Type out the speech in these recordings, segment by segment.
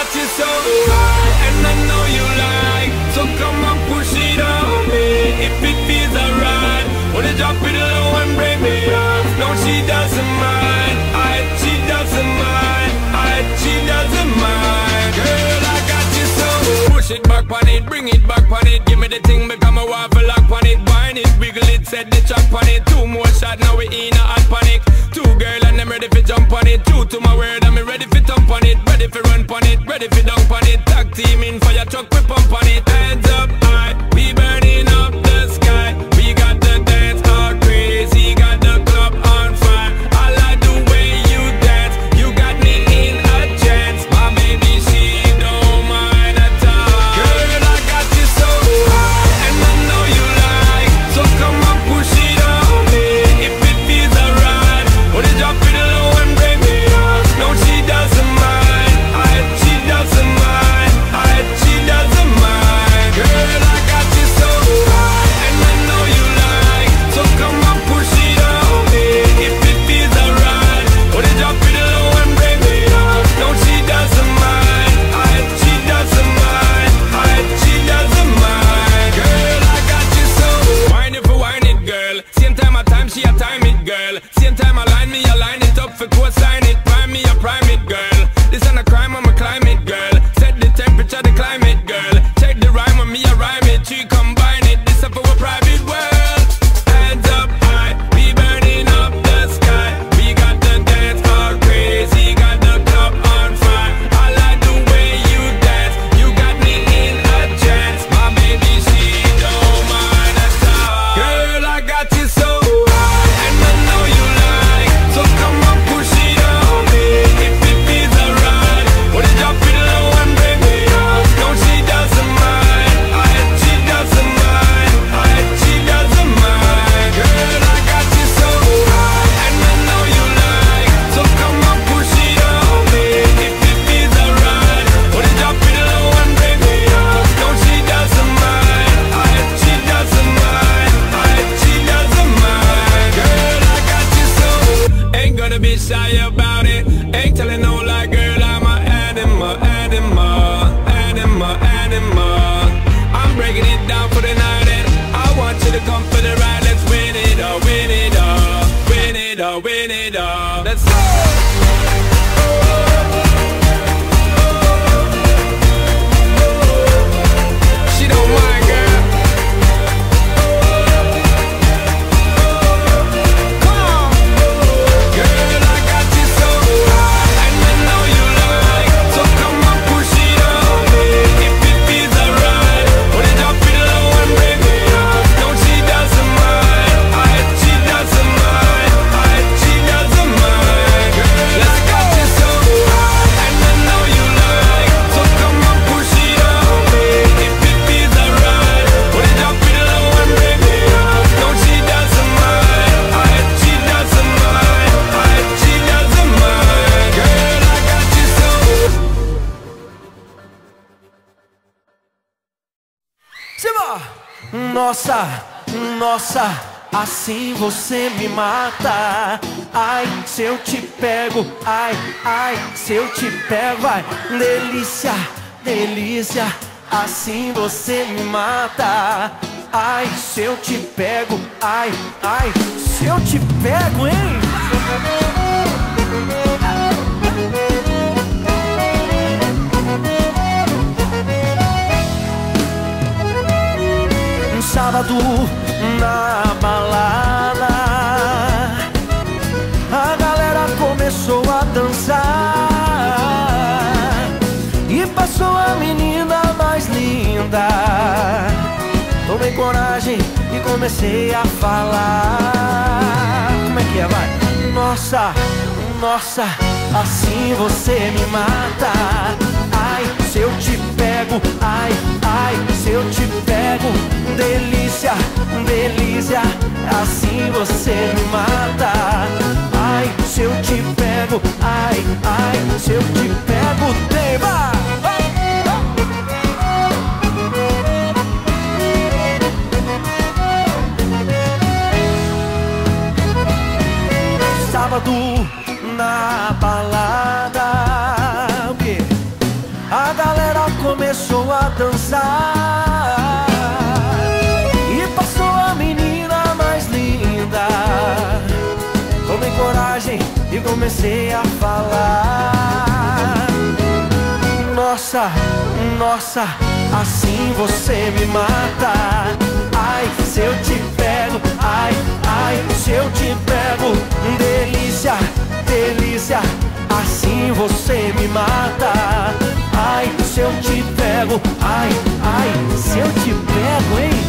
you so high, and I know you like, so come on, push it on me. If it feels alright, wanna drop it low and break me off. No, she doesn't mind, she doesn't mind, she doesn't mind. Girl, I got you so. Push it back on it, bring it back on it. Give me the thing, become a waffle lock on it. Wine it, wiggle it, set the track on it. 2 more shots, now we in a hot panic. 2 girl and I'm ready for jump on it. True to my word, I'm ready for thump on it. Ready for run on it, ready for dunk on it. Tag team in fire truck, we pump on it. Hands up high, we burning up the sky. We got the dance all crazy, got the club on fire. I like the way you dance, you got me in a trance. My baby, she don't mind at all. Girl, I got you so high, and I know you like, so come on, push it on me. If it feels alright, wanna drop it low and break me off. No, she doesn't mind, she doesn't mind, she doesn't mind. Girl, I got you so high, and I know you like, so come on, push it on me. If it feels alright, wanna drop it low and break me off. No, she doesn't mind, she doesn't mind, she doesn't mind. Girl, I got you so. Wine it for wine it, girl. Same time a time, she a time it, girl. Same time I line me, I line it up for co-sign it. Prime me, I prime it, girl. This ain't a crime, I'm a climate, girl. Set the temperature, the climate, girl. Check the rhyme on me, I rhyme it. She combine it, this up for a private world. Hands up high, we burning up the sky. We got the dance all crazy, got the club on fire. I like the way you dance, you got me in a trance. My baby, she don't mind at all. Girl, I got you so high, and I know you like, so come on, push it on me. If it feels alright, wanna drop it low and break me off. No, she doesn't mind, she doesn't mind, she doesn't mind. Girl, I got you so high, and I know you like, so come on, push it on me. If it feels alright, wanna drop it low and break me off. No, she doesn't mind, she doesn't mind, she doesn't mind. Girl, I got you so. Ain't gonna be shy about it, ain't telling no lie, girl, I'm a animal, animal, animal, animal. I'm breaking it down for the night, and I want you to come for the ride. Let's win it all, win it all, win it all, win it all. Let's go. She don't mind, girl. Come on. Girl, I got you so high, and I know you like, so come on, push it on me. If it feels alright, wanna drop it low and break me off. No, she doesn't mind, she doesn't mind, she doesn't mind. Girl, I got you so high, and I know you like, so come on, push it on me. If it feels alright, wanna drop it low and break me off. No, she doesn't mind, she doesn't mind, she doesn't mind. Girl, I got you so. Simba! Nossa, nossa, assim você me mata. Ai, se eu te pego, ai, ai, se eu te pego, ai, delícia, delícia, assim você me mata. Ai, se eu te pego, ai, ai, se eu te pego, hein? Um sábado na balada, a galera começou a dançar e passou a menina mais linda. Tomei coragem e comecei a falar. Como é que é, vai? Nossa, nossa, assim você me mata. Ai, se eu te pego, ai, ai, se eu te pego, delícia, delícia, assim você me mata. Ai, se eu te pego, ai, ai, se eu te pego, tema. Sábado na balada, o quê? A comecei a falar. Nossa, nossa, assim você me mata. Ai, se eu te pego, ai, ai, se eu te pego. Delícia, delícia, assim você me mata. Ai, se eu te pego, ai, ai, se eu te pego, hein?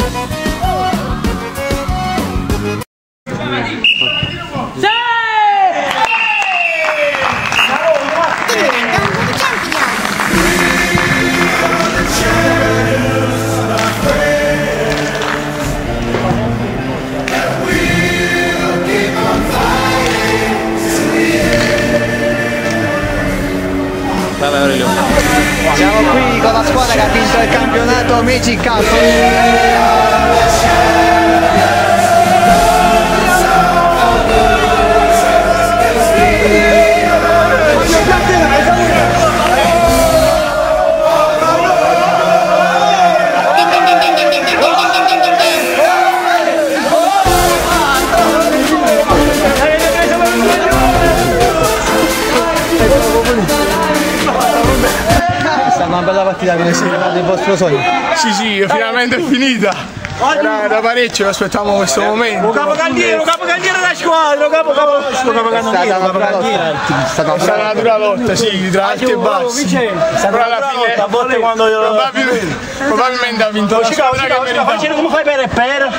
Siamo qui con la squadra che ha vinto il campionato Magic Cup. Una bella partita come si vede del vostro sogno. Sì, finalmente è finita. Era parecchio che aspettavamo questo momento. Capocandiere della squadra, capocandiere. È stata una dura lotta, sì, tra alti e bassi. Però alla fine a volte quando probabilmente ha vinto la squadra che meritava. Facendo come fai per.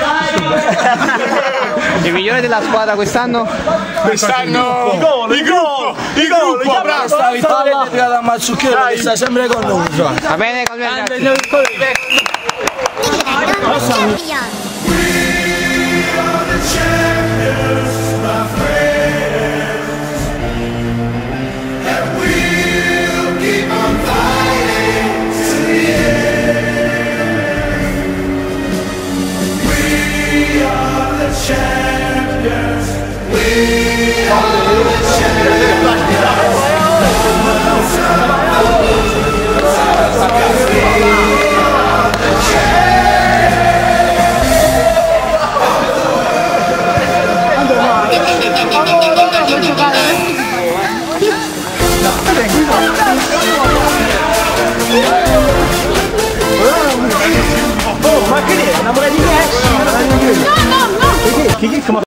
Il migliore della squadra quest'anno? Quest'anno il gruppo, bravo. Questa vittoria è tirata a Mazzucchiero che sta sempre con noi. Va bene, con Ma che è? Innamorati di me? No! Che